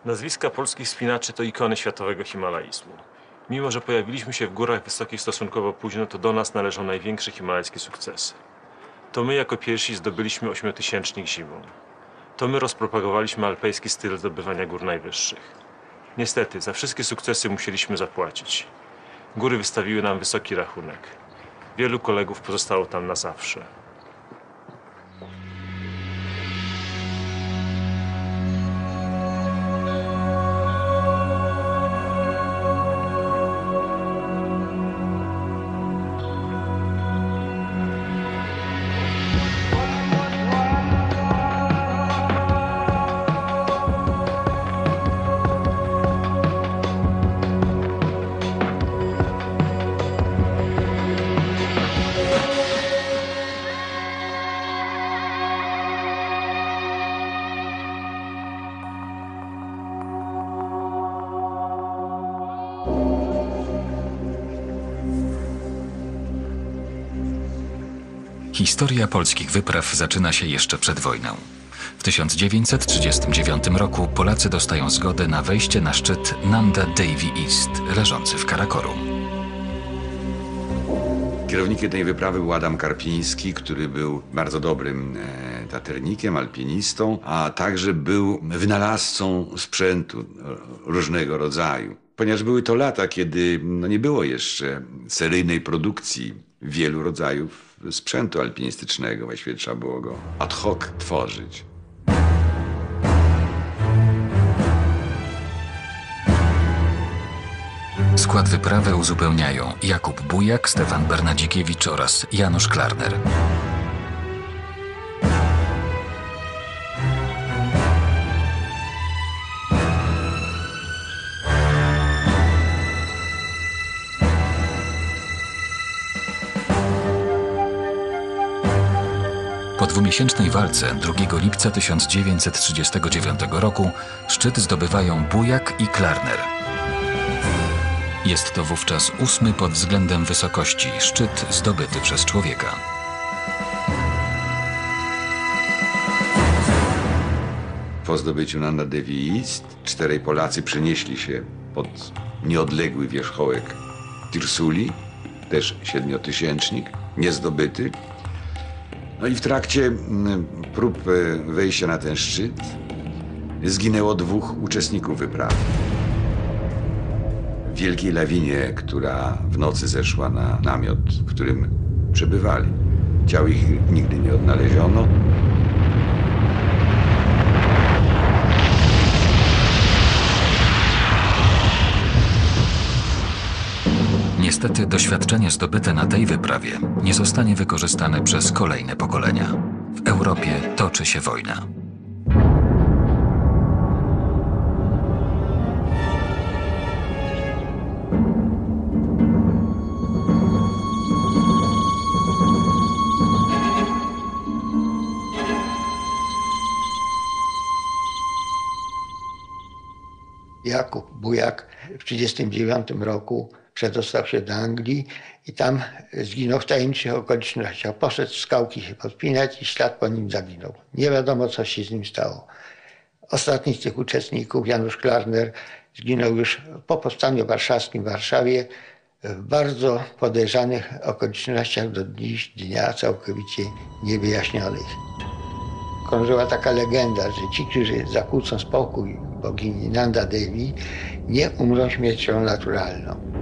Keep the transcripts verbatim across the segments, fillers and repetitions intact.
Nazwiska polskich wspinaczy to ikony światowego himalaizmu. Mimo że pojawiliśmy się w górach wysokich stosunkowo późno, to do nas należą największe himalajskie sukcesy. To my jako pierwsi zdobyliśmy ośmiotysięcznik zimą. To my rozpropagowaliśmy alpejski styl zdobywania gór najwyższych. Niestety, za wszystkie sukcesy musieliśmy zapłacić. Góry wystawiły nam wysoki rachunek. Wielu kolegów pozostało tam na zawsze. Historia polskich wypraw zaczyna się jeszcze przed wojną. W tysiąc dziewięćset trzydziestym dziewiątym roku Polacy dostają zgodę na wejście na szczyt Nanda Devi East, leżący w Karakorum. Kierownikiem tej wyprawy był Adam Karpiński, który był bardzo dobrym e, taternikiem, alpinistą, a także był wynalazcą sprzętu różnego rodzaju. Ponieważ były to lata, kiedy no, nie było jeszcze seryjnej produkcji wielu rodzajów sprzętu alpinistycznego, właściwie trzeba było go ad hoc tworzyć. Skład wyprawy uzupełniają Jakub Bujak, Stefan Bernadzikiewicz oraz Janusz Klarner. Po dwumiesięcznej walce drugiego lipca tysiąc dziewięćset trzydziestego dziewiątego roku szczyt zdobywają Bujak i Klarner. Jest to wówczas ósmy pod względem wysokości szczyt zdobyty przez człowieka. Po zdobyciu Nanda Devi East czterej Polacy przenieśli się pod nieodległy wierzchołek Tirsuli, też siedmiotysięcznik, niezdobyty. No i w trakcie prób wejścia na ten szczyt zginęło dwóch uczestników wyprawy. W wielkiej lawinie, która w nocy zeszła na namiot, w którym przebywali. Ciał ich nigdy nie odnaleziono. Niestety doświadczenie zdobyte na tej wyprawie nie zostanie wykorzystane przez kolejne pokolenia. W Europie toczy się wojna. Jakub Bujak w tysiąc dziewięćset trzydziestym dziewiątym roku przedostał się do Anglii i tam zginął w tajemniczych okolicznościach. Poszedł w skałki się podpinać i ślad po nim zaginął. Nie wiadomo, co się z nim stało. Ostatni z tych uczestników, Janusz Klarner, zginął już po powstaniu warszawskim w Warszawie w bardzo podejrzanych okolicznościach do dziś dnia całkowicie niewyjaśnionych. Krążyła taka legenda, że ci, którzy zakłócą spokój bogini Nanda Devi, nie umrą śmiercią naturalną.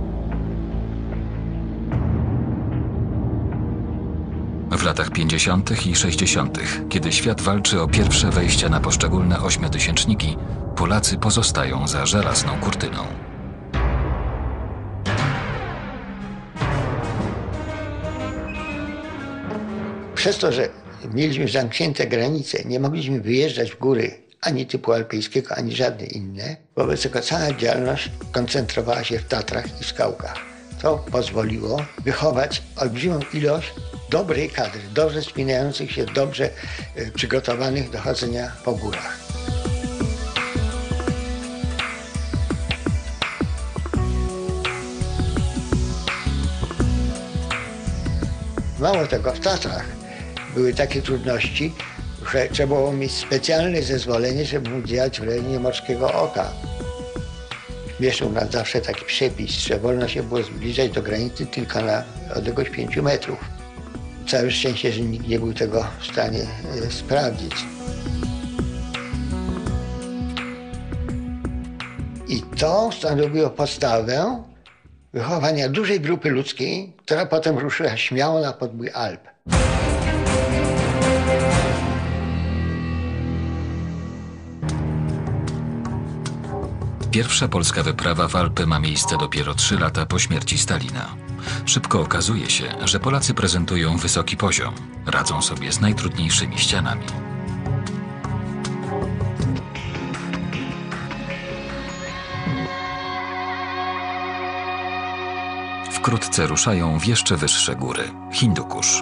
W latach pięćdziesiątych i sześćdziesiątych, kiedy świat walczy o pierwsze wejścia na poszczególne ośmiotysięczniki, Polacy pozostają za żelazną kurtyną. Przez to, że mieliśmy zamknięte granice, nie mogliśmy wyjeżdżać w góry ani typu alpejskiego, ani żadne inne. Wobec tego cała działalność koncentrowała się w Tatrach i w skałkach. To pozwoliło wychować olbrzymią ilość dobrej kadry, dobrze spinających się, dobrze y, przygotowanych do chodzenia po górach. Mało tego, w Tatrach były takie trudności, że trzeba było mieć specjalne zezwolenie, żeby móc działać w rejonie Morskiego Oka. Mieszczą nas zawsze taki przepis, że wolno się było zbliżać do granicy tylko na odległość pięciu metrów. Całe szczęście, że nikt nie był tego w stanie e, sprawdzić. I to stanowiło podstawę wychowania dużej grupy ludzkiej, która potem ruszyła śmiało na podbój Alp. Pierwsza polska wyprawa w Alpy ma miejsce dopiero trzy lata po śmierci Stalina. Szybko okazuje się, że Polacy prezentują wysoki poziom, radzą sobie z najtrudniejszymi ścianami. Wkrótce ruszają w jeszcze wyższe góry – Hindukusz.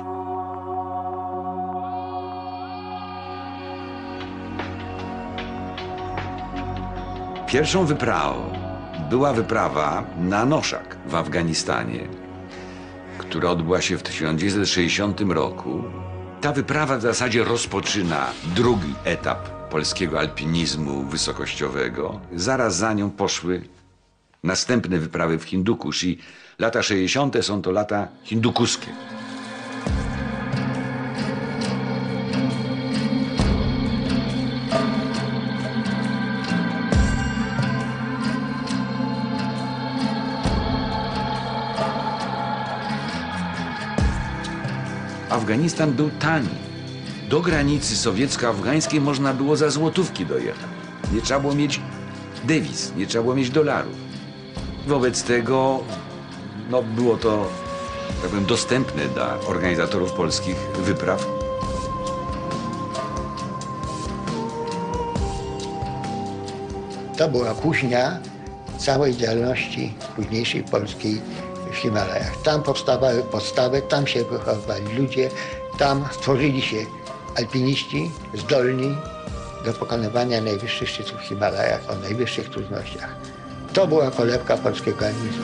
Pierwszą wyprawą była wyprawa na Noszak w Afganistanie, która odbyła się w tysiąc dziewięćset sześćdziesiątym roku. Ta wyprawa w zasadzie rozpoczyna drugi etap polskiego alpinizmu wysokościowego. Zaraz za nią poszły następne wyprawy w Hindukusz i lata sześćdziesiąte są to lata hindukuskie. Afganistan był tani. Do granicy sowiecko-afgańskiej można było za złotówki dojechać. Nie trzeba było mieć dewiz, nie trzeba było mieć dolarów. Wobec tego no, było to, tak powiem, dostępne dla organizatorów polskich wypraw. To była kuźnia całej działalności późniejszej polskiej w Himalajach. Tam powstawały podstawy, tam się wychowywali ludzie, tam stworzyli się alpiniści zdolni do pokonywania najwyższych szczytów w Himalajach o najwyższych trudnościach. To była kolebka polskiego alpinizmu.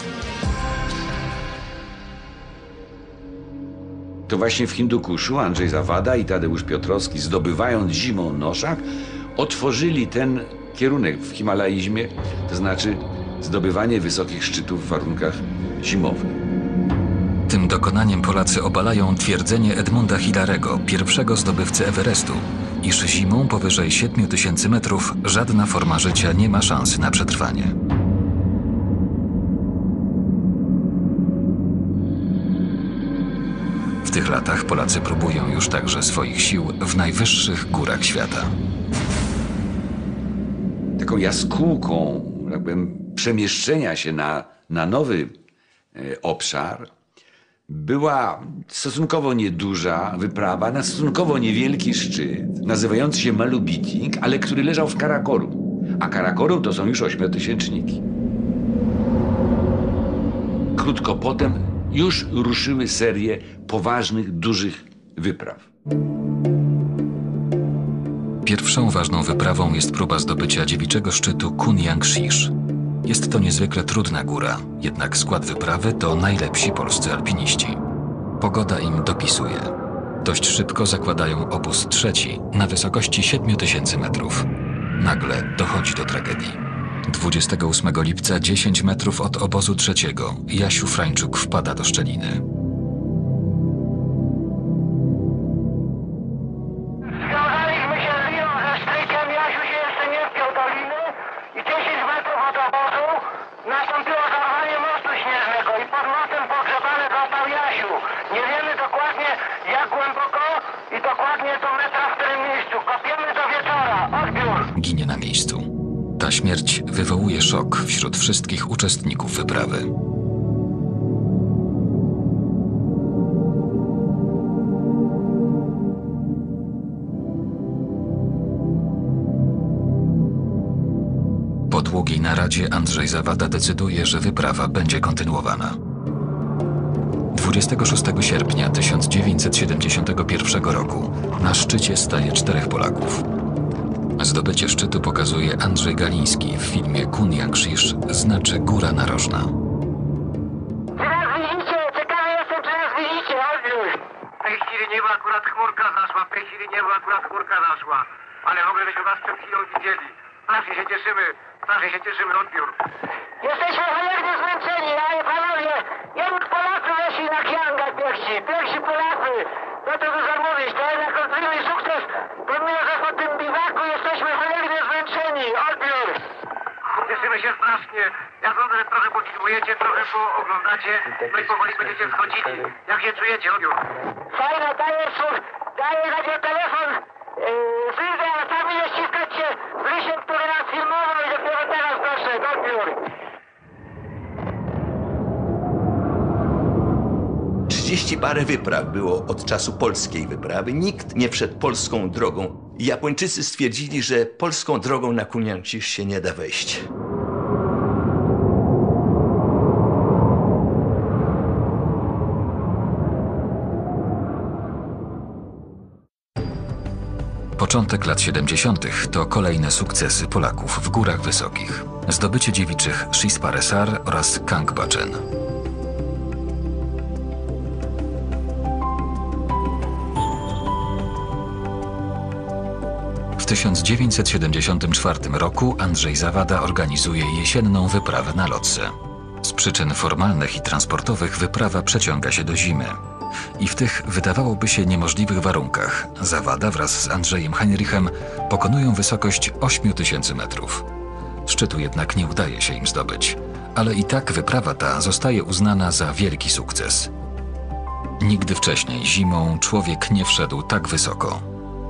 To właśnie w Hindukuszu Andrzej Zawada i Tadeusz Piotrowski, zdobywając zimą Noszak, otworzyli ten kierunek w himalaizmie, to znaczy zdobywanie wysokich szczytów w warunkach zimowych. Tym dokonaniem Polacy obalają twierdzenie Edmunda Hilarego, pierwszego zdobywcy Everestu, iż zimą powyżej siedmiu tysięcy metrów żadna forma życia nie ma szansy na przetrwanie. W tych latach Polacy próbują już także swoich sił w najwyższych górach świata. Taką jaskółką, tak powiem, przemieszczenia się na, na nowy e, obszar była stosunkowo nieduża wyprawa na stosunkowo niewielki szczyt, nazywający się Malubiting, ale który leżał w Karakorum. A Karakorum to są już ośmiotysięczniki. Krótko potem już ruszyły serie poważnych, dużych wypraw. Pierwszą ważną wyprawą jest próba zdobycia dziewiczego szczytu Kunyangshish. Jest to niezwykle trudna góra, jednak skład wyprawy to najlepsi polscy alpiniści. Pogoda im dopisuje. Dość szybko zakładają obóz trzeci na wysokości siedmiu tysięcy metrów. Nagle dochodzi do tragedii. dwudziestego ósmego lipca, dziesięć metrów od obozu trzeciego, Jasiu Frańczuk wpada do szczeliny. Związaliśmy się z liną ze strykiem, Jasiu się jeszcze nie wpiął do liny i dziesięć metrów od obozu nastąpiło zarwanie mostu śnieżnego i pod mostem pogrzebany został Jasiu. Nie wiemy dokładnie jak głęboko i dokładnie do metra w którym miejscu. Kopiemy do wieczora. Odbiór. Ginie na miejscu. Ta śmierć wywołuje szok wśród wszystkich uczestników wyprawy. Po długiej naradzie Andrzej Zawada decyduje, że wyprawa będzie kontynuowana. dwudziestego szóstego sierpnia tysiąc dziewięćset siedemdziesiątego pierwszego roku na szczycie staje czterech Polaków. Zdobycie szczytu pokazuje Andrzej Galiński w filmie Kunyangshish, znaczy Góra Narożna. Czy nas widzicie? Ciekawy jestem, czy nas widzicie. Odbiór. W tej chwili niebo akurat chmurka zaszła. W tej chwili chwili nie było, akurat chmurka naszła. Ale w ogóle byśmy was przed chwilą widzieli. Strasznie się cieszymy, strasznie się cieszymy, odbiór. Jesteśmy cholernie zmęczeni, ale panowie, jednak Polacy weszli na Kianga pierwsi, pierwsi Polacy. No to dużo mówić, to jednak olbrzymi sukces, pomimo że po tym biwaku jesteśmy cholernie zmęczeni, odbiór. Cieszymy się strasznie, jak sądzę, że trochę pokiwujecie, trochę pooglądacie, no i powoli będziecie wchodzili. Jak się czujecie, odbiór? Fajno, daję, daję radio telefon. Wyjdę, a sami nie ściskać się z Rysiem, który nas filmował i dopiero teraz doszedł, odbiór. Trzydzieści parę wypraw było od czasu polskiej wyprawy. Nikt nie wszedł polską drogą. Japończycy stwierdzili, że polską drogą na Kuniancisz się nie da wejść. Początek lat siedemdziesiątych to kolejne sukcesy Polaków w górach wysokich. Zdobycie dziewiczych Shisparesar oraz Kangbachen. W tysiąc dziewięćset siedemdziesiątym czwartym roku Andrzej Zawada organizuje jesienną wyprawę na Lotse. Z przyczyn formalnych i transportowych wyprawa przeciąga się do zimy. I w tych, wydawałoby się, niemożliwych warunkach Zawada wraz z Andrzejem Heinrichem pokonują wysokość ośmiu tysięcy metrów. Szczytu jednak nie udaje się im zdobyć, ale i tak wyprawa ta zostaje uznana za wielki sukces. Nigdy wcześniej zimą człowiek nie wszedł tak wysoko.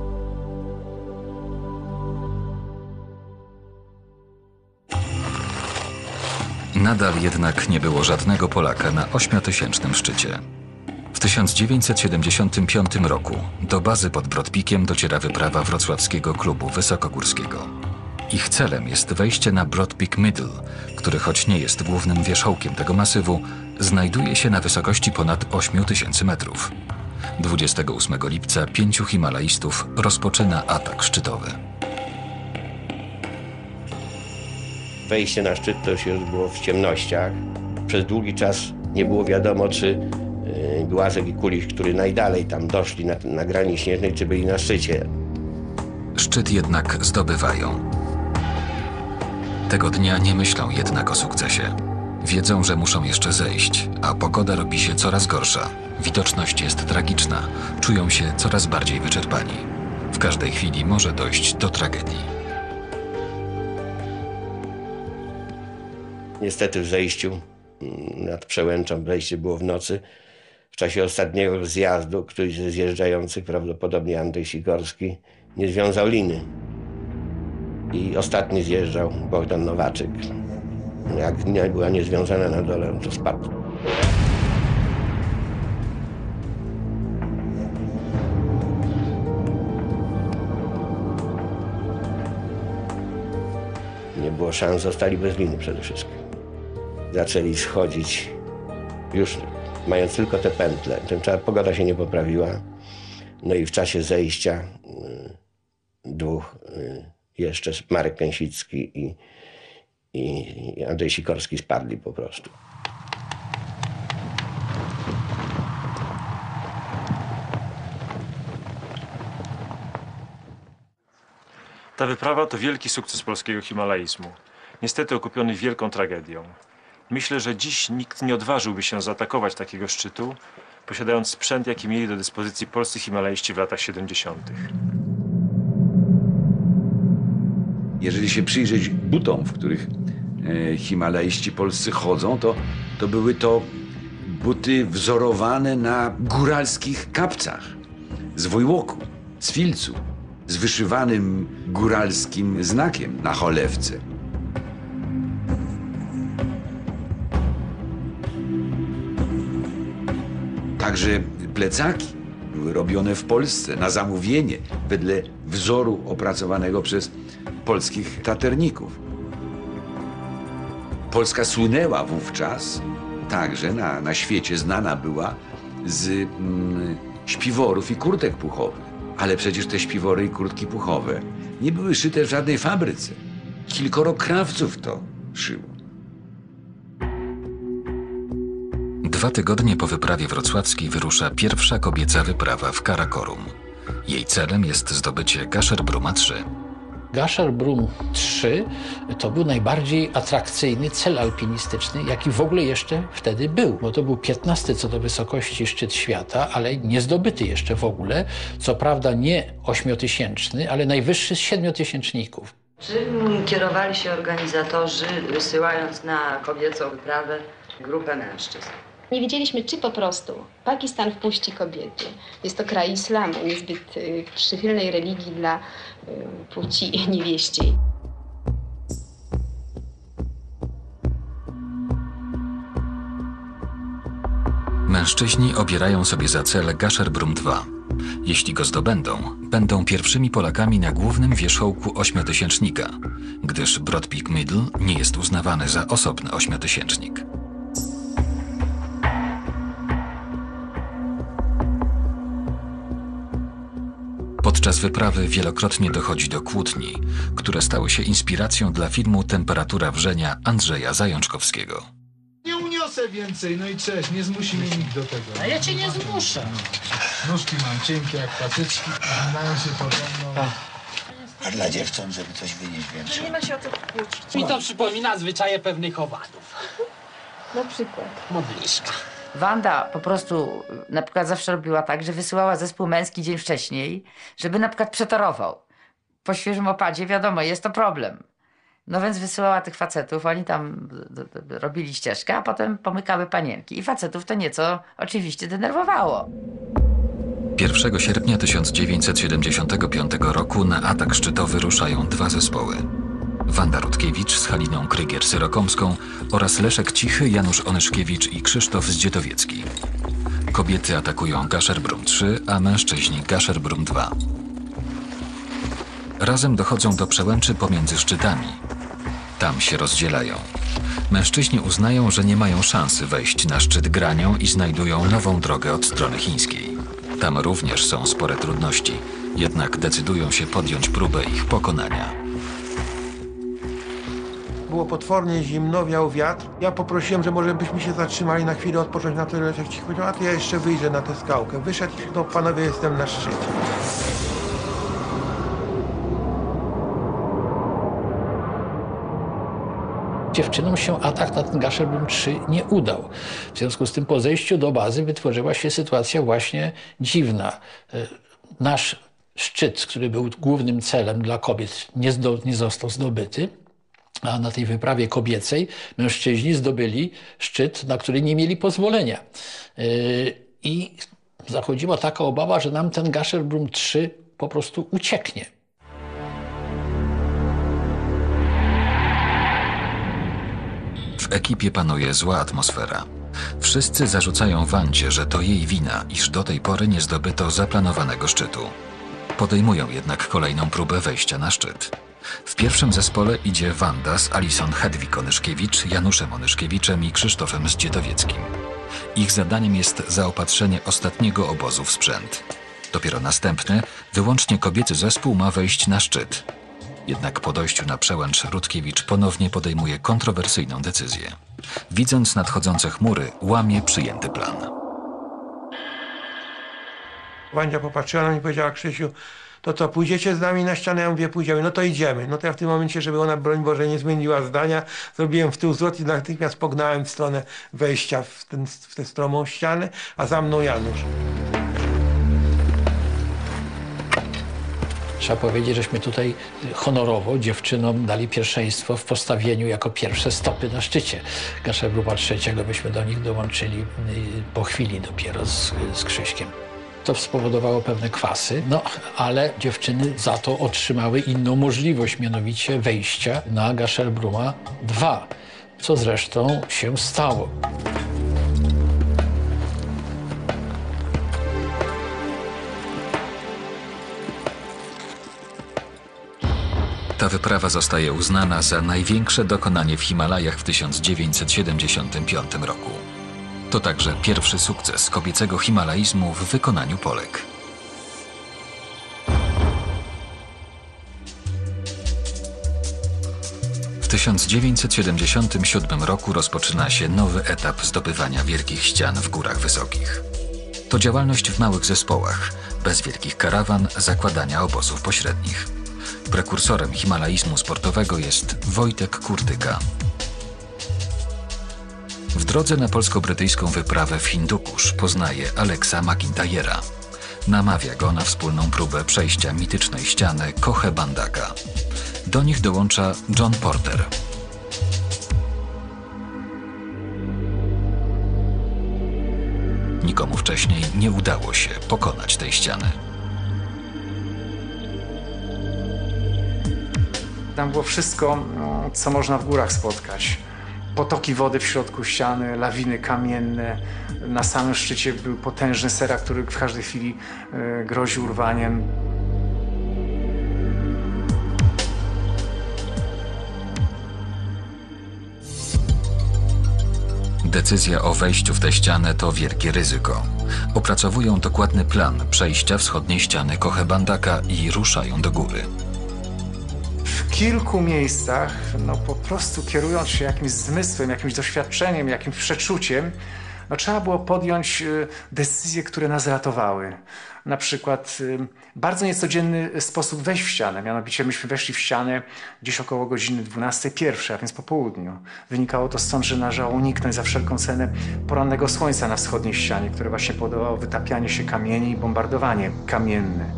Nadal jednak nie było żadnego Polaka na ośmiotysięcznym szczycie. W tysiąc dziewięćset siedemdziesiątym piątym roku do bazy pod Brodpikiem dociera wyprawa Wrocławskiego Klubu Wysokogórskiego. Ich celem jest wejście na Broad Peak Middle, który choć nie jest głównym wierzchołkiem tego masywu, znajduje się na wysokości ponad ośmiu tysięcy metrów. dwudziestego ósmego lipca pięciu himalaistów rozpoczyna atak szczytowy. Wejście na szczyt to już było w ciemnościach. Przez długi czas nie było wiadomo, czy Głazek i Kuliś, którzy najdalej tam doszli na, na grani śnieżnej, czy byli na szczycie. Szczyt jednak zdobywają. Tego dnia nie myślą jednak o sukcesie. Wiedzą, że muszą jeszcze zejść, a pogoda robi się coraz gorsza. Widoczność jest tragiczna. Czują się coraz bardziej wyczerpani. W każdej chwili może dojść do tragedii. Niestety w zejściu nad Przełęczą, wejście było w nocy. W czasie ostatniego zjazdu któryś ze zjeżdżających, prawdopodobnie Andrzej Sikorski, nie związał liny. I ostatni zjeżdżał Bogdan Nowaczyk. Jak nie była niezwiązana na dole, to spadł. Nie było szans, zostali bez liny przede wszystkim. Zaczęli schodzić już mając tylko te pętle. Tymczasem pogoda się nie poprawiła. No i w czasie zejścia y, dwóch y, jeszcze Marek Kęsicki i, i Andrzej Sikorski spadli po prostu. Ta wyprawa to wielki sukces polskiego himalaizmu. Niestety okupiony wielką tragedią. Myślę, że dziś nikt nie odważyłby się zaatakować takiego szczytu, posiadając sprzęt, jaki mieli do dyspozycji polscy himalaiści w latach siedemdziesiątych. Jeżeli się przyjrzeć butom, w których e, himalaiści polscy chodzą, to, to były to buty wzorowane na góralskich kapcach z wojłoku, z filcu, z wyszywanym góralskim znakiem na cholewce. Także plecaki były robione w Polsce na zamówienie, wedle wzoru opracowanego przez polskich taterników. Polska słynęła wówczas, także na, na świecie znana była z mm, śpiworów i kurtek puchowych. Ale przecież te śpiwory i kurtki puchowe nie były szyte w żadnej fabryce. Kilkoro krawców to szyło. Dwa tygodnie po wyprawie wrocławskiej wyrusza pierwsza kobieca wyprawa w Karakorum. Jej celem jest zdobycie Gasherbruma trzy. Gasherbrum trzy to był najbardziej atrakcyjny cel alpinistyczny, jaki w ogóle jeszcze wtedy był, bo to był piętnasty co do wysokości szczyt świata, ale nie zdobyty jeszcze w ogóle, co prawda nie ośmiotysięczny, ale najwyższy z siedmiotysięczników. Czym kierowali się organizatorzy, wysyłając na kobiecą wyprawę grupę mężczyzn? Nie wiedzieliśmy, czy po prostu Pakistan wpuści kobiety. Jest to kraj islamu, niezbyt y, przychylnej religii dla y, płci niewieściej. Mężczyźni obierają sobie za cel Gasherbrum dwa. Jeśli go zdobędą, będą pierwszymi Polakami na głównym wierzchołku ośmiotysięcznika, gdyż Broad Peak Middle nie jest uznawany za osobny ośmiotysięcznik. Podczas wyprawy wielokrotnie dochodzi do kłótni, które stały się inspiracją dla filmu Temperatura wrzenia Andrzeja Zajączkowskiego. Nie uniosę więcej, no i cześć, nie zmusi mnie nikt do tego. A ja cię nie zmuszę. Nóżki mam cienkie jak patyczki, znają się podobno. A dla dziewcząt, żeby coś wynieść więcej. Nie ma się o co kłócić. Mi to przypomina zwyczaje pewnych owadów. Na przykład. Modliszka. Wanda po prostu na przykład zawsze robiła tak, że wysyłała zespół męski dzień wcześniej, żeby na przykład przetorował. Po świeżym opadzie, wiadomo, jest to problem. No więc wysyłała tych facetów, oni tam d- d- robili ścieżkę, a potem pomykały panienki. I facetów to nieco oczywiście denerwowało. pierwszego sierpnia tysiąc dziewięćset siedemdziesiątego piątego roku na atak szczytowy ruszają dwa zespoły. Wanda Rutkiewicz z Haliną Krygier-Syrokomską oraz Leszek Cichy, Janusz Onyszkiewicz i Krzysztof Zdzietowiecki. Kobiety atakują Gasherbrum trzy, a mężczyźni Gasherbrum dwa. Razem dochodzą do przełęczy pomiędzy szczytami. Tam się rozdzielają. Mężczyźni uznają, że nie mają szansy wejść na szczyt Granią i znajdują nową drogę od strony chińskiej. Tam również są spore trudności, jednak decydują się podjąć próbę ich pokonania. Było potwornie zimno, wiał wiatr. Ja poprosiłem, że może byśmy się zatrzymali na chwilę, odpocząć na to, Leszek Cichy powiedział, a to ja jeszcze wyjdę na tę skałkę. Wyszedł, no panowie, jestem na szczycie. Dziewczynom się atak na ten Gasherbrum trzy nie udał. W związku z tym po zejściu do bazy wytworzyła się sytuacja właśnie dziwna. Nasz szczyt, który był głównym celem dla kobiet, nie, zdo, nie został zdobyty, a na tej wyprawie kobiecej mężczyźni zdobyli szczyt, na który nie mieli pozwolenia. I zachodziła taka obawa, że nam ten Gasherbrum trzy po prostu ucieknie. W ekipie panuje zła atmosfera. Wszyscy zarzucają Wandzie, że to jej wina, iż do tej pory nie zdobyto zaplanowanego szczytu. Podejmują jednak kolejną próbę wejścia na szczyt. W pierwszym zespole idzie Wanda z Alison Hedwig-Onyszkiewicz, Januszem Onyszkiewiczem i Krzysztofem Zdzietowieckim. Ich zadaniem jest zaopatrzenie ostatniego obozu w sprzęt. Dopiero następny, wyłącznie kobiecy zespół ma wejść na szczyt. Jednak po dojściu na przełęcz Rutkiewicz ponownie podejmuje kontrowersyjną decyzję. Widząc nadchodzące chmury, łamie przyjęty plan. Wandzia popatrzyła na mnie i powiedziała, Krzysiu, to co, pójdziecie z nami na ścianę? Ja mówię, pójdziemy. No to idziemy. No to ja w tym momencie, żeby ona, broń Boże, nie zmieniła zdania, zrobiłem w tył zwrot i natychmiast pognałem w stronę wejścia w, ten, w tę stromą ścianę, a za mną Janusz. Trzeba powiedzieć, żeśmy tutaj honorowo dziewczynom dali pierwszeństwo w postawieniu jako pierwsze stopy na szczycie Gasherbruma trzeciego. Byśmy do nich dołączyli po chwili dopiero z, z Krzyśkiem. To spowodowało pewne kwasy, no ale dziewczyny za to otrzymały inną możliwość, mianowicie wejścia na Gasherbruma dwa, co zresztą się stało. Ta wyprawa zostaje uznana za największe dokonanie w Himalajach w tysiąc dziewięćset siedemdziesiątym piątym roku. To także pierwszy sukces kobiecego himalaizmu w wykonaniu Polek. W tysiąc dziewięćset siedemdziesiątym siódmym roku rozpoczyna się nowy etap zdobywania wielkich ścian w górach wysokich. To działalność w małych zespołach, bez wielkich karawan, zakładania obozów pośrednich. Prekursorem himalaizmu sportowego jest Wojtek Kurtyka. W drodze na polsko-brytyjską wyprawę w Hindukusz poznaje Alexa McIntyre'a. Namawia go na wspólną próbę przejścia mitycznej ściany Kohe Bandaka. Do nich dołącza John Porter. Nikomu wcześniej nie udało się pokonać tej ściany. Tam było wszystko, co można w górach spotkać. Potoki wody w środku ściany, lawiny kamienne. Na samym szczycie był potężny serak, który w każdej chwili groził urwaniem. Decyzja o wejściu w tę ścianę to wielkie ryzyko. Opracowują dokładny plan przejścia wschodniej ściany Kohe Bandaka i ruszają do góry. W kilku miejscach, no po prostu kierując się jakimś zmysłem, jakimś doświadczeniem, jakimś przeczuciem, no trzeba było podjąć decyzje, które nas ratowały. Na przykład bardzo niecodzienny sposób wejść w ścianę. Mianowicie myśmy weszli w ścianę gdzieś około godziny dwunastej pierwszej, a więc po południu. Wynikało to stąd, że należało uniknąć za wszelką cenę porannego słońca na wschodniej ścianie, które właśnie powodowało wytapianie się kamieni i bombardowanie kamienne.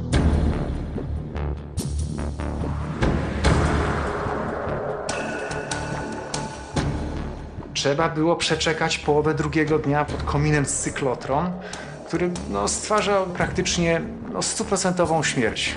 Trzeba było przeczekać połowę drugiego dnia pod kominem cyklotron, który no, stwarzał praktycznie no, stuprocentową śmierć.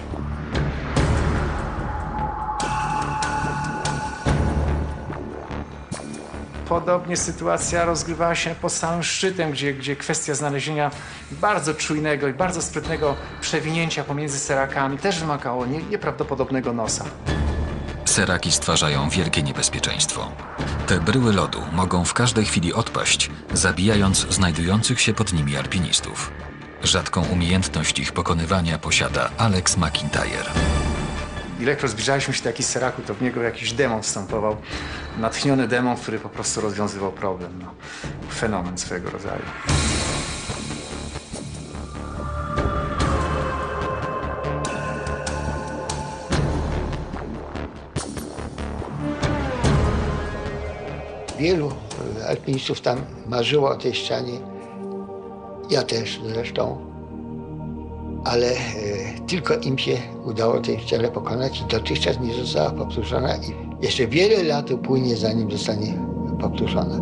Podobnie sytuacja rozgrywała się pod samym szczytem, gdzie, gdzie kwestia znalezienia bardzo czujnego i bardzo sprytnego przewinięcia pomiędzy serakami też wymagało nie, nieprawdopodobnego nosa. Seraki stwarzają wielkie niebezpieczeństwo. Te bryły lodu mogą w każdej chwili odpaść, zabijając znajdujących się pod nimi alpinistów. Rzadką umiejętność ich pokonywania posiada Alex McIntyre. Ilekroć zbliżaliśmy się do jakichś seraku, to w niego jakiś demon wstępował. Natchniony demon, który po prostu rozwiązywał problem. No, fenomen swojego rodzaju. Wielu alpinistów tam marzyło o tej ścianie, ja też zresztą, ale e, tylko im się udało tę ścianę pokonać i dotychczas nie została powtórzona i jeszcze wiele lat upłynie, zanim zostanie powtórzona.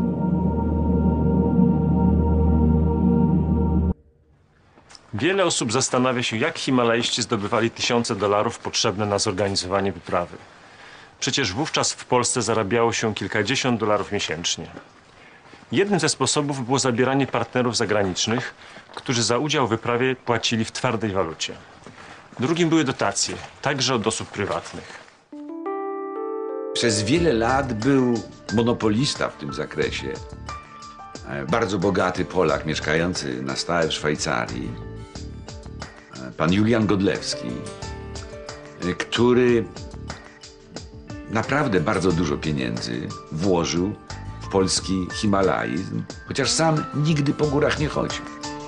Wiele osób zastanawia się, jak himalaiści zdobywali tysiące dolarów potrzebne na zorganizowanie wyprawy. Przecież wówczas w Polsce zarabiało się kilkadziesiąt dolarów miesięcznie. Jednym ze sposobów było zabieranie partnerów zagranicznych, którzy za udział w wyprawie płacili w twardej walucie. Drugim były dotacje, także od osób prywatnych. Przez wiele lat był monopolista w tym zakresie. Bardzo bogaty Polak mieszkający na stałe w Szwajcarii. Pan Julian Godlewski, który naprawdę bardzo dużo pieniędzy włożył w polski himalaizm, chociaż sam nigdy po górach nie chodził.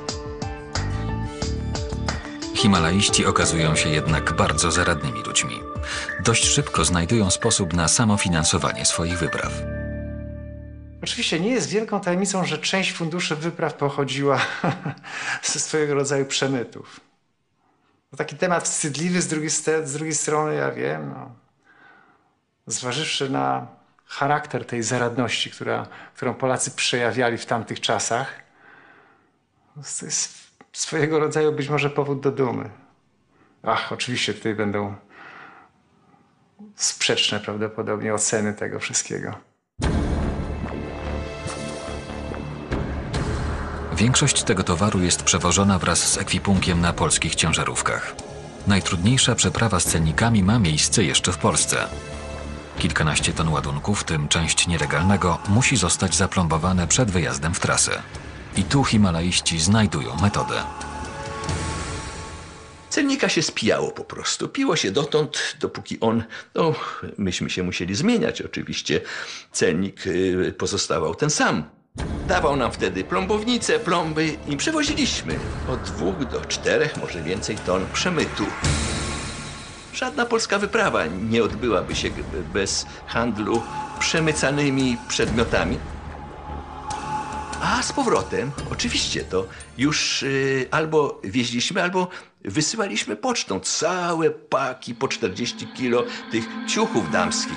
Himalaiści okazują się jednak bardzo zaradnymi ludźmi. Dość szybko znajdują sposób na samofinansowanie swoich wypraw. Oczywiście nie jest wielką tajemnicą, że część funduszy wypraw pochodziła ze swojego rodzaju przemytów. To taki temat wstydliwy, z drugiej, z drugiej strony, ja wiem, no, zważywszy na charakter tej zaradności, która, którą Polacy przejawiali w tamtych czasach, to jest swojego rodzaju być może powód do dumy. Ach, oczywiście tutaj będą sprzeczne prawdopodobnie oceny tego wszystkiego. Większość tego towaru jest przewożona wraz z ekwipunkiem na polskich ciężarówkach. Najtrudniejsza przeprawa z cennikami ma miejsce jeszcze w Polsce. Kilkanaście ton ładunku, w tym część nielegalnego, musi zostać zaplombowane przed wyjazdem w trasę. I tu himalaiści znajdują metodę. Cennika się spijało po prostu. Piło się dotąd, dopóki on, no myśmy się musieli zmieniać oczywiście, cennik pozostawał ten sam. Dawał nam wtedy plombownice, plomby i przewoziliśmy od dwóch do czterech, może więcej ton przemytu. Żadna polska wyprawa nie odbyłaby się bez handlu przemycanymi przedmiotami. A z powrotem, oczywiście to już y, albo wieźliśmy, albo wysyłaliśmy pocztą całe paki po czterdzieści kilo tych ciuchów damskich.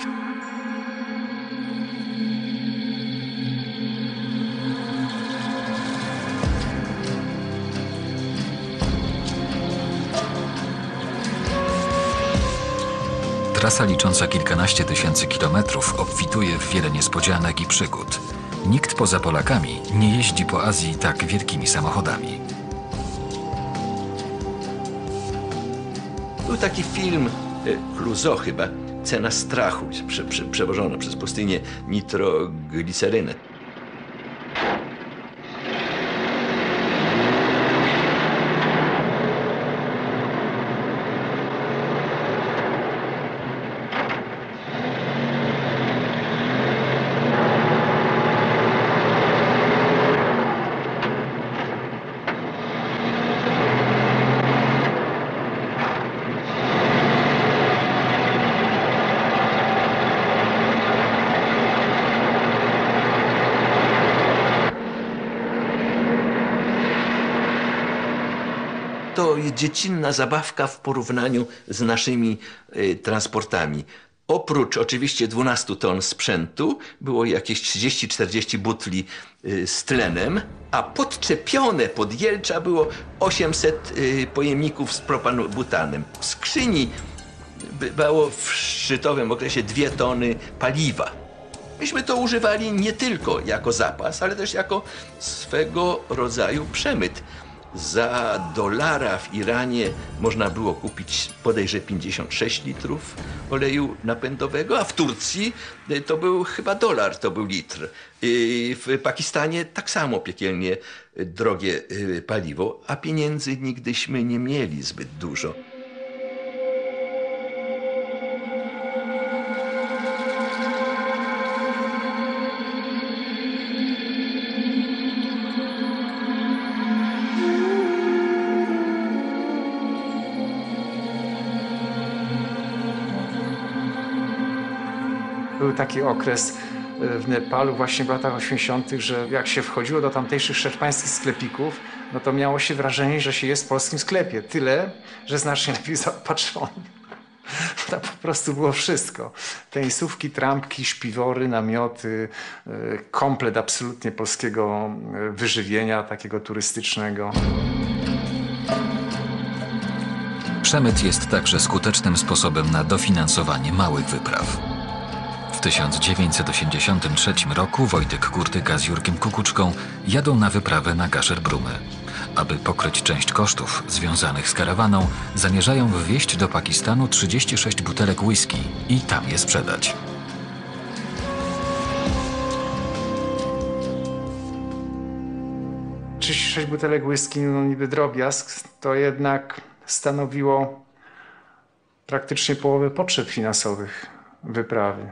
Trasa licząca kilkanaście tysięcy kilometrów obfituje w wiele niespodzianek i przygód. Nikt poza Polakami nie jeździ po Azji tak wielkimi samochodami. Był taki film Clouseau chyba, Cena strachu, prze, prze, przewożona przez pustynię nitroglicerynę. To dziecinna zabawka w porównaniu z naszymi y, transportami. Oprócz oczywiście dwunastu ton sprzętu było jakieś trzydzieści czterdzieści butli y, z tlenem, a podczepione pod Jelcza było osiemset y, pojemników z propanobutanem. W skrzyni było w szczytowym okresie dwie tony paliwa. Myśmy to używali nie tylko jako zapas, ale też jako swego rodzaju przemyt. Za dolara w Iranie można było kupić bodajże pięćdziesiąt sześć litrów oleju napędowego, a w Turcji to był chyba dolar, to był litr. W Pakistanie tak samo piekielnie drogie paliwo, a pieniędzy nigdyśmy nie mieli zbyt dużo. Był taki okres w Nepalu właśnie w latach osiemdziesiątych, że jak się wchodziło do tamtejszych szczepańskich sklepików, no to miało się wrażenie, że się jest w polskim sklepie. Tyle, że znacznie lepiej zaopatrzony. Tam po prostu było wszystko. Tenisówki, trampki, śpiwory, namioty, komplet absolutnie polskiego wyżywienia, takiego turystycznego. Przemyt jest także skutecznym sposobem na dofinansowanie małych wypraw. W tysiąc dziewięćset osiemdziesiątym trzecim roku Wojtek Kurtyka z Jurkiem Kukuczką jadą na wyprawę na Gasherbrumy. Aby pokryć część kosztów związanych z karawaną, zamierzają wwieźć do Pakistanu trzydzieści sześć butelek whisky i tam je sprzedać. trzydzieści sześć butelek whisky, no niby drobiazg, to jednak stanowiło praktycznie połowę potrzeb finansowych wyprawy.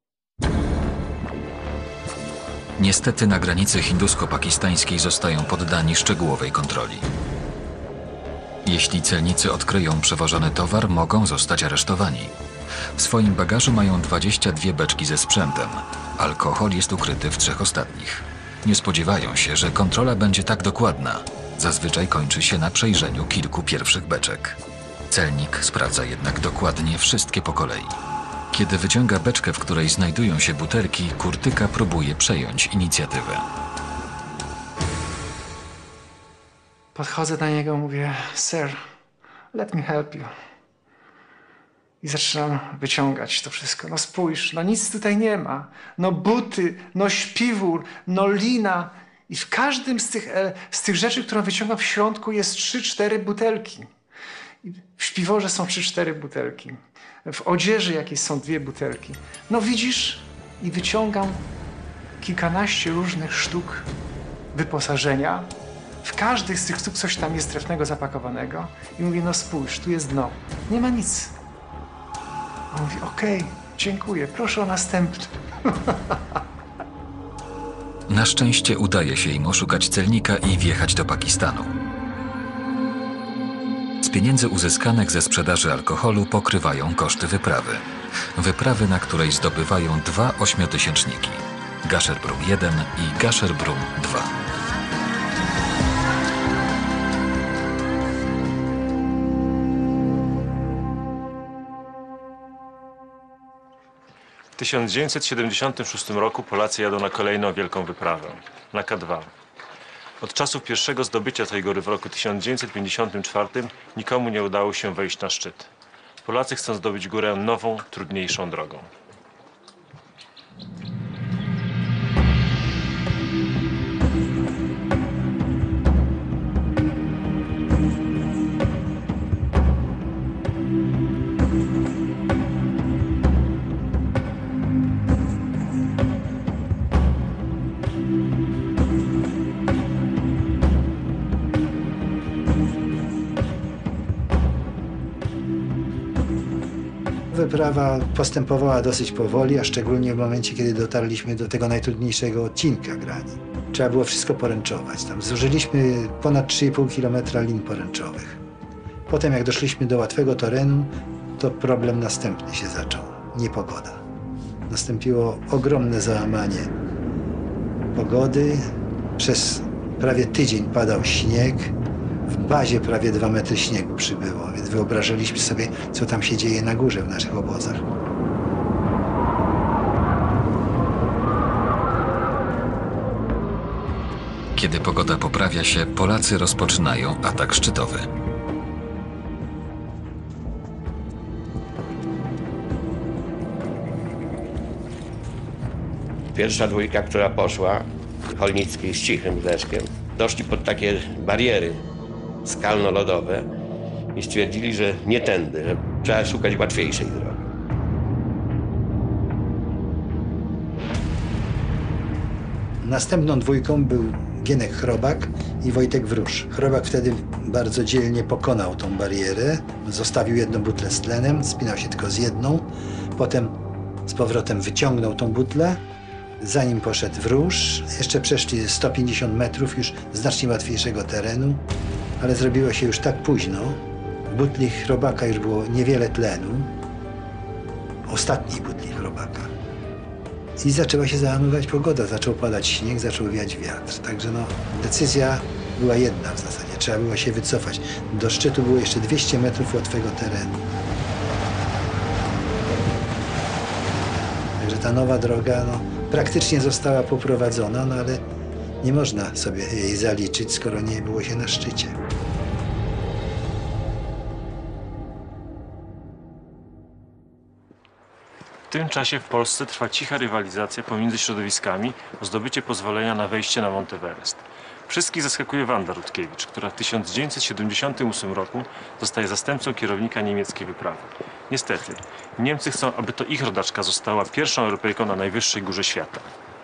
Niestety na granicy hindusko-pakistańskiej zostają poddani szczegółowej kontroli. Jeśli celnicy odkryją przewożony towar, mogą zostać aresztowani. W swoim bagażu mają dwadzieścia dwie beczki ze sprzętem. Alkohol jest ukryty w trzech ostatnich. Nie spodziewają się, że kontrola będzie tak dokładna. Zazwyczaj kończy się na przejrzeniu kilku pierwszych beczek. Celnik sprawdza jednak dokładnie wszystkie po kolei. Kiedy wyciąga beczkę, w której znajdują się butelki, Kurtyka próbuje przejąć inicjatywę. Podchodzę do niego, mówię: Sir, let me help you. I zaczynam wyciągać to wszystko. No spójrz, no nic tutaj nie ma. No buty, no śpiwór, no lina. I w każdym z tych, z tych rzeczy, które wyciągam, w środku jest trzy cztery butelki. I w śpiworze są trzy cztery butelki. W odzieży jakieś są dwie butelki. No widzisz? I wyciągam kilkanaście różnych sztuk wyposażenia. W każdych z tych sztuk coś tam jest trefnego zapakowanego. I mówię: no spójrz, tu jest dno. Nie ma nic. A on mówi: okej, okay, dziękuję, proszę o następny. Na szczęście udaje się im oszukać celnika i wjechać do Pakistanu. Z pieniędzy uzyskanych ze sprzedaży alkoholu pokrywają koszty wyprawy. Wyprawy, na której zdobywają dwa ośmiotysięczniki. Gasherbrum jeden i Gasherbrum dwa. W tysiąc dziewięćset siedemdziesiątym szóstym roku Polacy jadą na kolejną wielką wyprawę, na K dwa. Od czasów pierwszego zdobycia tej góry w roku tysiąc dziewięćset pięćdziesiątym czwartym nikomu nie udało się wejść na szczyt. Polacy chcą zdobyć górę nową, trudniejszą drogą. Wyprawa postępowała dosyć powoli, a szczególnie w momencie, kiedy dotarliśmy do tego najtrudniejszego odcinka grani. Trzeba było wszystko poręczować. Tam zużyliśmy ponad trzy i pół kilometra lin poręczowych. Potem jak doszliśmy do łatwego terenu, to problem następny się zaczął. Niepogoda. Nastąpiło ogromne załamanie pogody. Przez prawie tydzień padał śnieg. W bazie prawie dwa metry śniegu przybyło, więc wyobrażaliśmy sobie, co tam się dzieje na górze w naszych obozach. Kiedy pogoda poprawia się, Polacy rozpoczynają atak szczytowy. Pierwsza dwójka, która poszła, Cholnicki z Cichym Zeszkiem, doszli pod takie bariery skalno-lodowe i stwierdzili, że nie tędy, że trzeba szukać łatwiejszej drogi. Następną dwójką był Gienek Chrobak i Wojtek Wróż. Chrobak wtedy bardzo dzielnie pokonał tą barierę, zostawił jedną butlę z tlenem, spinał się tylko z jedną, potem z powrotem wyciągnął tą butlę, za nim poszedł Wróż, jeszcze przeszli sto pięćdziesiąt metrów już znacznie łatwiejszego terenu, ale zrobiło się już tak późno, w butli Chrobaka już było niewiele tlenu, ostatniej butli Chrobaka. I zaczęła się załamywać pogoda, zaczął padać śnieg, zaczął wiać wiatr. Także no, decyzja była jedna w zasadzie, trzeba było się wycofać. Do szczytu było jeszcze dwieście metrów łatwego terenu. Także ta nowa droga no, praktycznie została poprowadzona, no ale nie można sobie jej zaliczyć, skoro nie było się na szczycie. W tym czasie w Polsce trwa cicha rywalizacja pomiędzy środowiskami o zdobycie pozwolenia na wejście na Mount Everest. Wszystkich zaskakuje Wanda Rutkiewicz, która w tysiąc dziewięćset siedemdziesiątym ósmym roku zostaje zastępcą kierownika niemieckiej wyprawy. Niestety, Niemcy chcą, aby to ich rodaczka została pierwszą Europejką na najwyższej górze świata.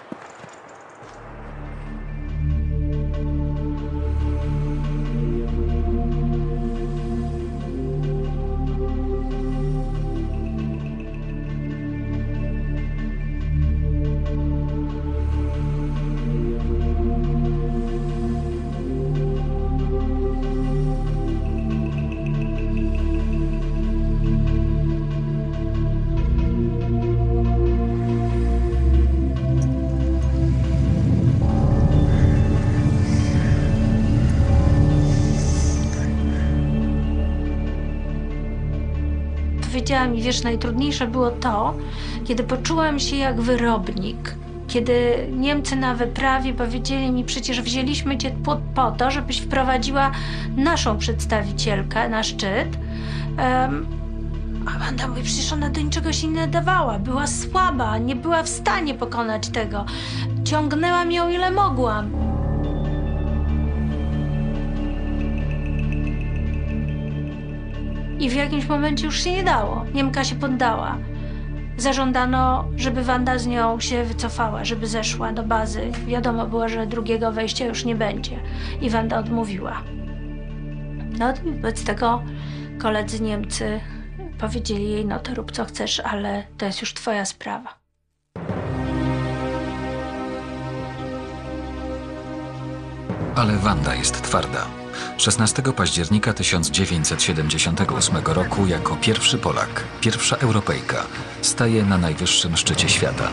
Powiedziała mi, wiesz, najtrudniejsze było to, kiedy poczułam się jak wyrobnik. Kiedy Niemcy na wyprawie powiedzieli mi, przecież wzięliśmy cię po, po to, żebyś wprowadziła naszą przedstawicielkę na szczyt. Um, a Wanda mówi, przecież ona do niczego się nie nadawała. Była słaba, nie była w stanie pokonać tego. Ciągnęłam ją ile mogłam. I w jakimś momencie już się nie dało. Niemka się poddała. Zażądano, żeby Wanda z nią się wycofała, żeby zeszła do bazy. Wiadomo było, że drugiego wejścia już nie będzie. I Wanda odmówiła. No i wobec tego koledzy Niemcy powiedzieli jej, no to rób co chcesz, ale to jest już twoja sprawa. Ale Wanda jest twarda. szesnastego października tysiąc dziewięćset siedemdziesiątego ósmego roku jako pierwszy Polak, pierwsza Europejka staje na najwyższym szczycie świata.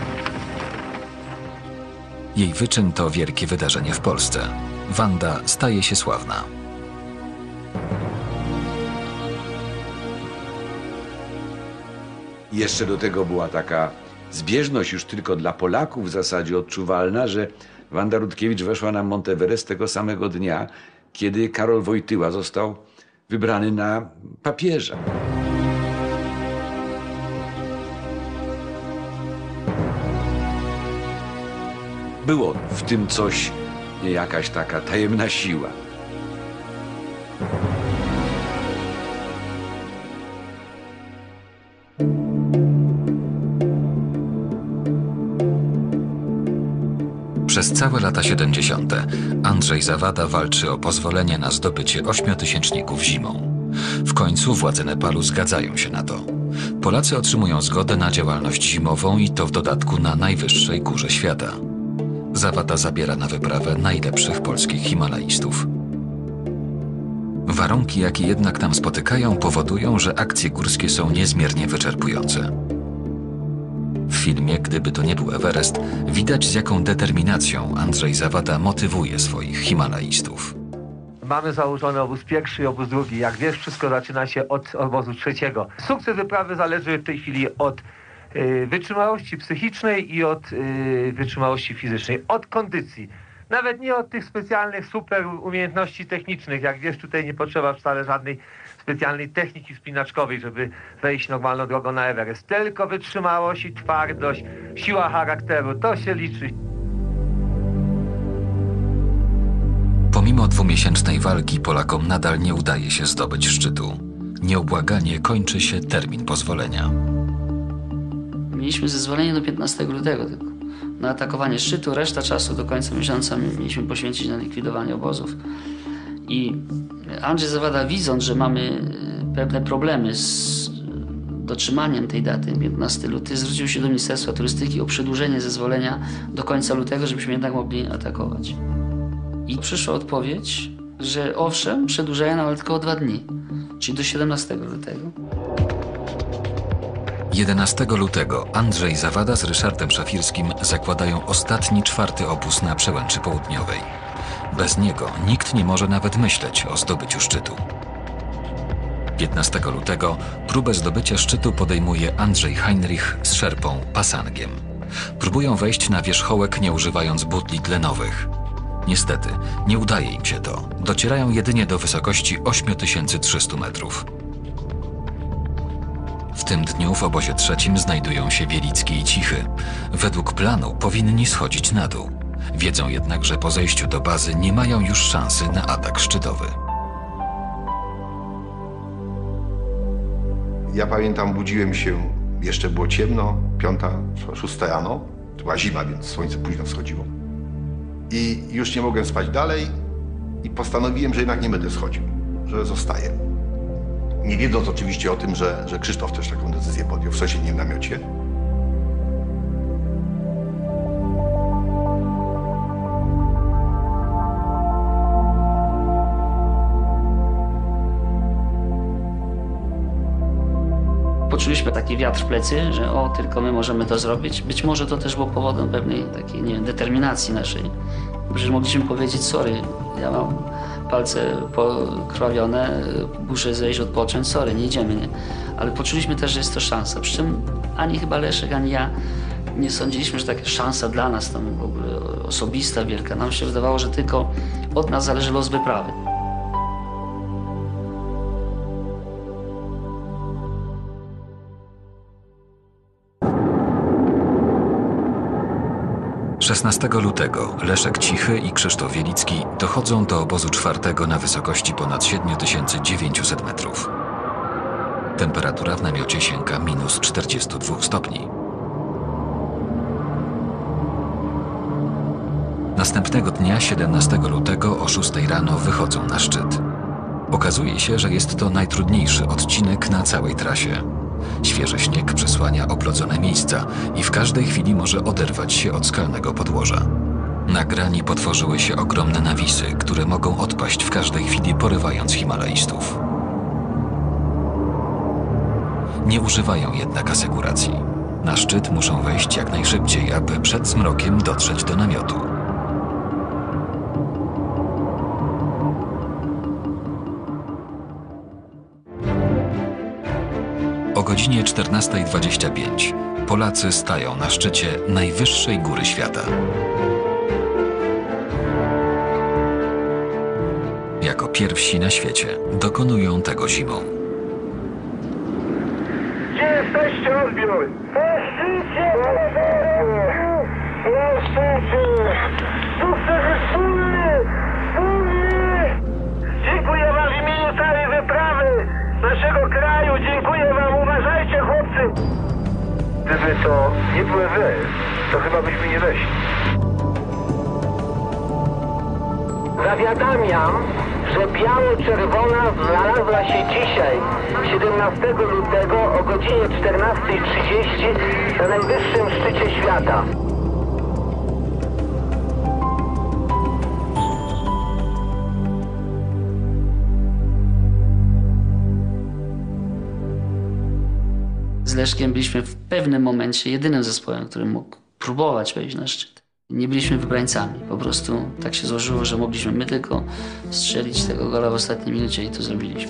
Jej wyczyn to wielkie wydarzenie w Polsce. Wanda staje się sławna. I jeszcze do tego była taka zbieżność już tylko dla Polaków w zasadzie odczuwalna, że Wanda Rutkiewicz weszła na Monteverest tego samego dnia, kiedy Karol Wojtyła został wybrany na papieża. Było w tym coś, jakaś taka tajemna siła. Przez całe lata siedemdziesiąte Andrzej Zawada walczy o pozwolenie na zdobycie ośmiotysięczników zimą. W końcu władze Nepalu zgadzają się na to. Polacy otrzymują zgodę na działalność zimową i to w dodatku na najwyższej górze świata. Zawada zabiera na wyprawę najlepszych polskich himalaistów. Warunki, jakie jednak tam spotykają, powodują, że akcje górskie są niezmiernie wyczerpujące. W filmie Gdyby to nie był Everest, widać z jaką determinacją Andrzej Zawada motywuje swoich himalaistów. Mamy założony obóz pierwszy i obóz drugi. Jak wiesz, wszystko zaczyna się od obozu trzeciego. Sukces wyprawy zależy w tej chwili od y, wytrzymałości psychicznej i od y, wytrzymałości fizycznej, od kondycji. Nawet nie od tych specjalnych super umiejętności technicznych. Jak wiesz, tutaj nie potrzeba wcale żadnej specjalnej techniki wspinaczkowej, żeby wejść normalną drogą na Everest. Tylko wytrzymałość i twardość, siła charakteru, to się liczy. Pomimo dwumiesięcznej walki Polakom nadal nie udaje się zdobyć szczytu. Nieubłaganie kończy się termin pozwolenia. Mieliśmy zezwolenie do piętnastego lutego tylko na atakowanie szczytu. Reszta czasu do końca miesiąca mieliśmy poświęcić na likwidowanie obozów. I Andrzej Zawada, widząc, że mamy pewne problemy z dotrzymaniem tej daty, piętnastego lutego, zwrócił się do Ministerstwa Turystyki o przedłużenie zezwolenia do końca lutego, żebyśmy jednak mogli atakować. I przyszła odpowiedź, że owszem, przedłużają nam tylko o dwa dni, czyli do siedemnastego lutego. jedenastego lutego Andrzej Zawada z Ryszardem Szafirskim zakładają ostatni, czwarty obóz na Przełęczy Południowej. Bez niego nikt nie może nawet myśleć o zdobyciu szczytu. piętnastego lutego próbę zdobycia szczytu podejmuje Andrzej Heinrich z szerpą Pasangiem. Próbują wejść na wierzchołek, nie używając butli tlenowych. Niestety, nie udaje im się to. Docierają jedynie do wysokości ośmiu tysięcy trzystu metrów. W tym dniu w obozie trzecim znajdują się Wielicki i Cichy. Według planu powinni schodzić na dół. Wiedzą jednak, że po zejściu do bazy nie mają już szansy na atak szczytowy. Ja pamiętam, budziłem się, jeszcze było ciemno, piąta, szósta rano. To była zima, więc słońce późno wschodziło. I już nie mogłem spać dalej i postanowiłem, że jednak nie będę schodził, że zostaję. Nie wiedząc oczywiście o tym, że, że Krzysztof też taką decyzję podjął w sąsiednim namiocie. Poczuliśmy taki wiatr w plecy, że o, tylko my możemy to zrobić. Być może to też było powodem pewnej takiej, nie wiem, determinacji naszej. Przecież mogliśmy powiedzieć, sorry, ja mam palce pokrwawione, muszę zejść, odpocząć, sorry, nie idziemy, nie? Ale poczuliśmy też, że jest to szansa. Przy czym ani chyba Leszek, ani ja nie sądziliśmy, że taka szansa dla nas tam w ogóle osobista, wielka. Nam się wydawało, że tylko od nas zależy los wyprawy. szesnastego lutego Leszek Cichy i Krzysztof Wielicki dochodzą do obozu czwartego na wysokości ponad siedmiu tysięcy dziewięciuset metrów. Temperatura w namiocie sięga minus czterdziestu dwóch stopni. Następnego dnia, siedemnastego lutego o szóstej rano wychodzą na szczyt. Okazuje się, że jest to najtrudniejszy odcinek na całej trasie. Świeży śnieg przysłania oblodzone miejsca i w każdej chwili może oderwać się od skalnego podłoża. Na grani potworzyły się ogromne nawisy, które mogą odpaść w każdej chwili, porywając Himalajstów. Nie używają jednak asekuracji. Na szczyt muszą wejść jak najszybciej, aby przed zmrokiem dotrzeć do namiotu. O godzinie czternastej dwadzieścia pięć Polacy stają na szczycie najwyższej góry świata. Jako pierwsi na świecie dokonują tego zimą. Gdzie jesteście, odbiór? Na szczycie! Na szczycie! Sukces wspólny! Wspólny! Dziękuję wam w imieniu całej wyprawy naszego kraju. Dziękuję wam. Uważajcie, chłopcy! Gdyby to nie był Everest, to chyba byśmy nie weszli. Zawiadamiam, że biało-czerwona znalazła się dzisiaj, siedemnastego lutego o godzinie czternastej trzydzieści na najwyższym szczycie świata. Z Leszkiem byliśmy w pewnym momencie jedynym zespołem, który mógł próbować wejść na szczyt. Nie byliśmy wybrańcami, po prostu tak się złożyło, że mogliśmy my tylko strzelić tego gola w ostatniej minucie i to zrobiliśmy.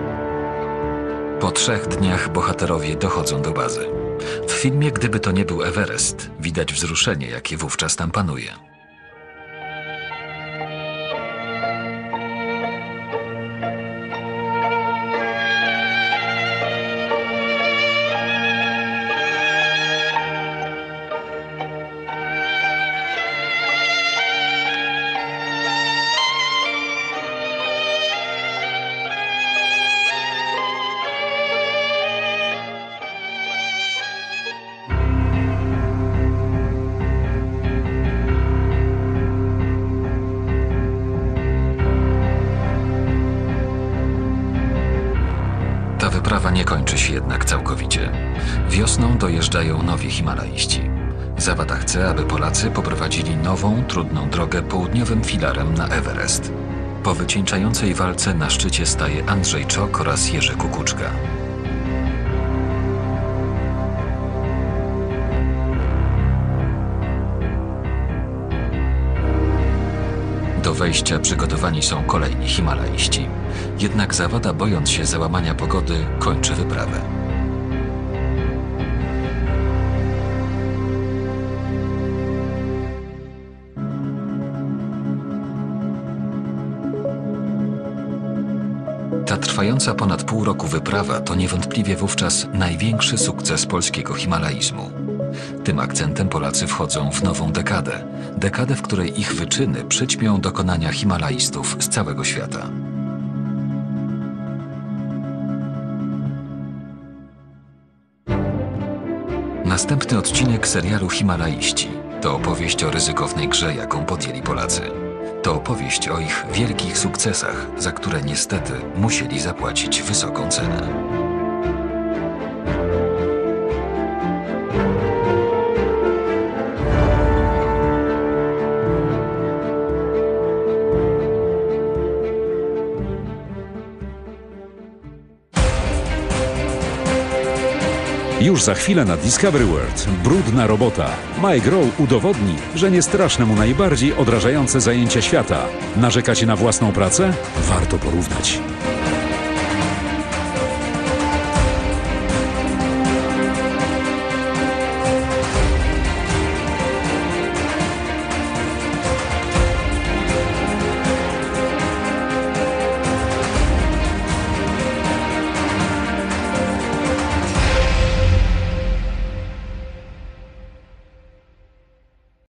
Po trzech dniach bohaterowie dochodzą do bazy. W filmie Gdyby to nie był Everest widać wzruszenie, jakie wówczas tam panuje. Ta wyprawa nie kończy się jednak całkowicie. Wiosną dojeżdżają nowi Himalaiści. Zawada chce, aby Polacy poprowadzili nową, trudną drogę południowym filarem na Everest. Po wycieńczającej walce na szczycie staje Andrzej Czok oraz Jerzy Kukuczka. Do wejścia przygotowani są kolejni Himalaiści. Jednak Zawada, bojąc się załamania pogody, kończy wyprawę. Ta trwająca ponad pół roku wyprawa to niewątpliwie wówczas największy sukces polskiego himalaizmu. Tym akcentem Polacy wchodzą w nową dekadę. Dekadę, w której ich wyczyny przyćmią dokonania himalaistów z całego świata. Następny odcinek serialu Himalaiści to opowieść o ryzykownej grze, jaką podjęli Polacy. To opowieść o ich wielkich sukcesach, za które niestety musieli zapłacić wysoką cenę. Już za chwilę na Discovery World. Brudna robota. Mike Rowe udowodni, że nie straszne mu najbardziej odrażające zajęcia świata. Narzekacie na własną pracę? Warto porównać.